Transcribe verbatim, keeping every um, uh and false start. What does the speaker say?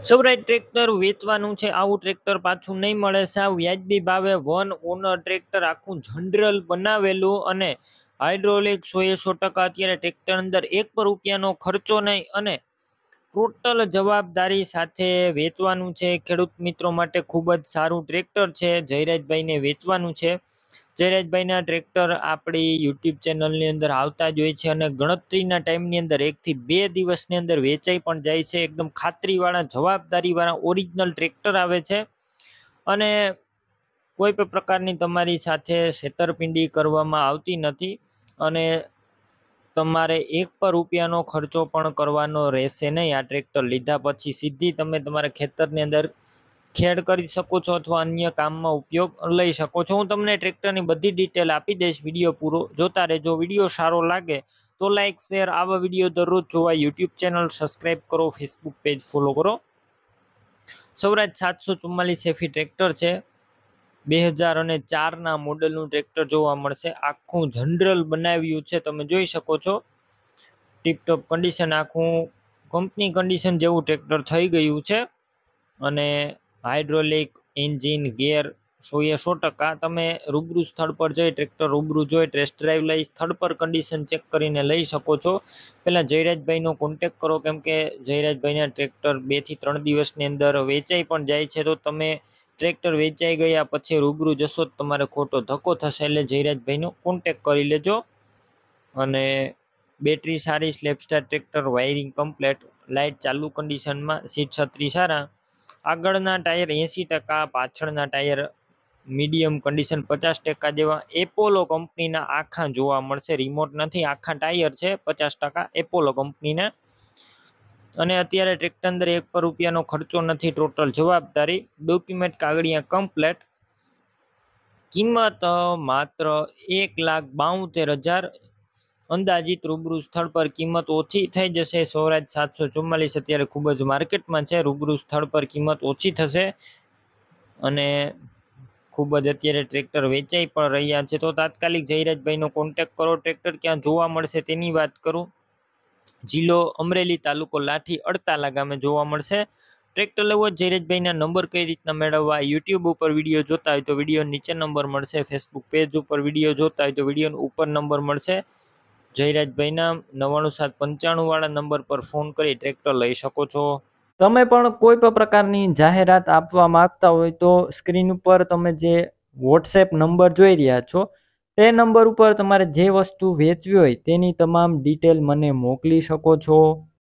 Saurashtra tractor વેચવાનું છે। આવું ટ્રેક્ટર પાછું નહીં મળે। સાવ વ્યાજબી ભાવે વન ઓનર ટ્રેક્ટર આખું જનરલ બનાવેલું અને હાઇડ્રોલિક સો એ સો ટકા અત્યારે ટ્રેક્ટર અંદર એક પર રૂપિયાનો ખર્ચો નહીં અને ટોટલ જવાબદારી સાથે વેચવાનું છે। ખેડૂત મિત્રો માટે ખૂબ જ સારું ટ્રેક્ટર છે। જયરાજભાઈને વેચવાનું છે। જયરાજભાઈના ટ્રેક્ટર આપણી યુટ્યુબ ચેનલની અંદર આવતા જ હોય છે અને ગણતરીના ટાઈમની અંદર એકથી બે દિવસની અંદર વેચાઈ પણ જાય છે। એકદમ ખાતરીવાળા જવાબદારીવાળા ઓરિજિનલ ટ્રેક્ટર આવે છે અને કોઈ પણ પ્રકારની તમારી સાથે છેતરપિંડી કરવામાં આવતી નથી અને તમારે એક પર રૂપિયાનો ખર્ચો પણ કરવાનો રહેશે નહીં। આ ટ્રેક્ટર લીધા પછી સીધી તમે તમારા ખેતરની અંદર ખેડ કરી શકો છો અથવા અન્ય કામમાં ઉપયોગ લઈ શકો છો। હું તમને ટ્રેક્ટરની બધી ડિટેલ આપી દઈશ। વિડીયો પૂરો જોતા રહેજો। વિડીયો સારો લાગે તો લાઈક શેર, આવા વિડીયો દરરોજ જોવા યુટ્યુબ ચેનલ સબસ્ક્રાઈબ કરો, ફેસબુક પેજ ફોલો કરો। સૌરાજ સાતસો ચુમ્માલીસ એફી ટ્રેક્ટર છે। બે હજાર અને ચારના મોડલનું ટ્રેક્ટર જોવા મળશે। આખું જનરલ બનાવ્યું છે, તમે જોઈ શકો છો। ટીપટોપ કન્ડિશન, આખું કંપની કન્ડિશન જેવું ટ્રેક્ટર થઈ ગયું છે અને હાઇડ્રોલિક એન્જિન ગેર સો એ સો ટકા તમે રૂબરૂ સ્થળ પર જઈ ટ્રેક્ટર રૂબરૂ જોઈ ટેસ્ટ ડ્રાઈવ લઈ સ્થળ પર કન્ડિશન ચેક કરીને લઈ શકો છો। પહેલાં જયરાજભાઈનો કોન્ટેક કરો, કેમ કે જયરાજભાઈના ટ્રેક્ટર બે થી ત્રણ દિવસની અંદર વેચાઈ પણ જાય છે। તો તમે ટ્રેક્ટર વેચાઈ ગયા પછી રૂબરૂ જશો તો તમારે ખોટો ધક્કો થશે, એટલે જયરાજભાઈનો કોન્ટેક કરી લેજો। અને બેટરી સારી, સ્લેપસ્ટાર ટ્રેક્ટર, વાયરિંગ કમ્પ્લેટ, લાઇટ ચાલુ કન્ડિશનમાં, સીટ છત્રી સારા, આગળના ટાયર એંસી ટકા, પાછળના ટાયર મીડિયમ કન્ડિશન પચાસ ટકા જેવા એપોલો કંપનીના આખા જોવા મળશે। રિમોટ નથી, આખા ટાયર છે પચાસ ટકા એપોલો કંપનીના। અને અત્યારે ટ્રેક્ટર અંદર એક પર રૂપિયાનો ખર્ચો નથી, ટોટલ જવાબદારી, ડોક્યુમેન્ટ કાગળિયા કમ્પ્લેટ। કિંમત માત્ર એક લાખ બાવતેર હજાર અંદાજિત। રૂબરૂ સ્થળ પર કિંમત ઓછી થઈ જશે। સૌરાજ સાતસો ચુમ્માલીસ અત્યારે ખૂબ જ માર્કેટમાં છે, રૂબરૂ સ્થળ પર કિંમત ઓછી થશે અને ખૂબ જ અત્યારે ટ્રેક્ટર વેચાઈ પણ રહ્યા છે। તો તાત્કાલિક જયરાજભાઈનો કોન્ટેક કરો। ટ્રેક્ટર ક્યાં જોવા મળશે તેની વાત કરું, જિલ્લો અમરેલી, તાલુકો લાઠી, અડતાલા ગામે જોવા મળશે। ટ્રેક્ટર લેવો જયરાજભાઈના નંબર કઈ રીતના મેળવવા, યુટ્યુબ ઉપર વિડીયો જોતા હોય તો વિડીયો નીચે નંબર મળશે, ફેસબુક પેજ ઉપર વિડીયો જોતા હોય તો વિડીયો ઉપર નંબર મળશે। જયરાજભાઈના નવ્વાણું સાત પંચાણું વાળા નંબર પર ફોન કરી ટ્રેક્ટર લઈ શકો છો। તમે પણ કોઈ પણ પ્રકારની જાહેરાત આપવા માંગતા હોય તો સ્ક્રીન ઉપર તમે જે વોટ્સએપ નંબર જોઈ રહ્યા છો તે નંબર ઉપર તમારે જે વસ્તુ વેચવી હોય તેની તમામ ડિટેલ મને મોકલી શકો છો।